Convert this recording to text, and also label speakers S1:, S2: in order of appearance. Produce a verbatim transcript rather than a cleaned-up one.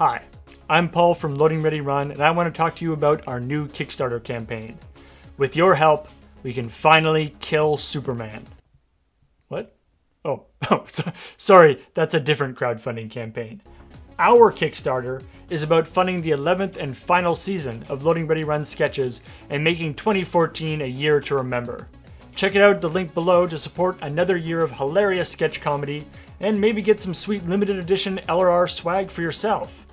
S1: Hi, I'm Paul from Loading Ready Run, and I want to talk to you about our new Kickstarter campaign. With your help, we can finally kill Superman. What? Oh, oh, so, sorry, that's a different crowdfunding campaign. Our Kickstarter is about funding the eleventh and final season of Loading Ready Run sketches and making twenty fourteen a year to remember. Check it out, the link below, to support another year of hilarious sketch comedy and maybe get some sweet limited edition L R R swag for yourself.